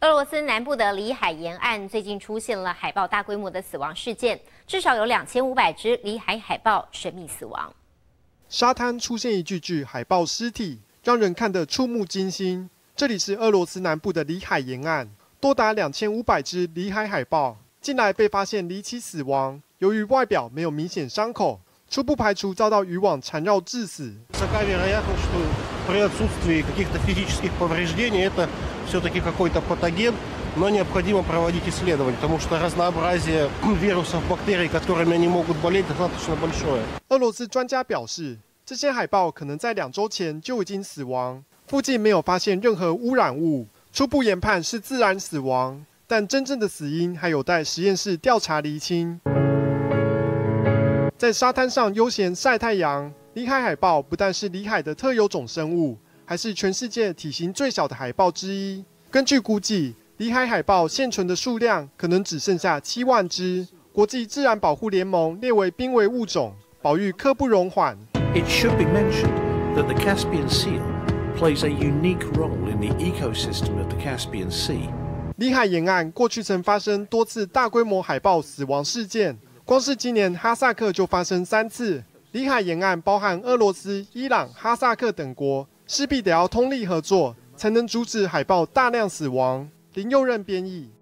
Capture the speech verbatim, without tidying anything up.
俄罗斯南部的里海沿岸最近出现了海豹大规模的死亡事件，至少有两千五百只里海海豹神秘死亡。 沙滩出现一具具海豹尸体，让人看得触目惊心。这里是俄罗斯南部的里海沿岸，多达两千五百只里海海豹近来被发现离奇死亡，由于外表没有明显伤口，初步排除遭到渔网缠绕致死。 При отсутствии каких-то физических повреждений это все-таки какой-то патоген, но необходимо проводить исследования, потому что разнообразие вирусов, бактерий, которыми они могут болеть, достаточно большое. 俄罗斯专家表示，这些海豹可能在两周前就已经死亡，附近没有发现任何污染物，初步研判是自然死亡，但真正的死因还有待实验室调查厘清。在沙滩上悠闲晒太阳。 里海海豹不但是里海的特有种生物，还是全世界体型最小的海豹之一。根据估计，里海海豹现存的数量可能只剩下七万只。国际自然保护联盟列为濒危物种，保育刻不容缓。 It should be mentioned that the Caspian seal plays a unique role in the ecosystem of the Caspian Sea. 里海沿岸过去曾发生多次大规模海豹死亡事件，光是今年哈萨克就发生三次。 里海沿岸包含俄罗斯、伊朗、哈萨克等国，势必得要通力合作，才能阻止海豹大量死亡。林佑任编译。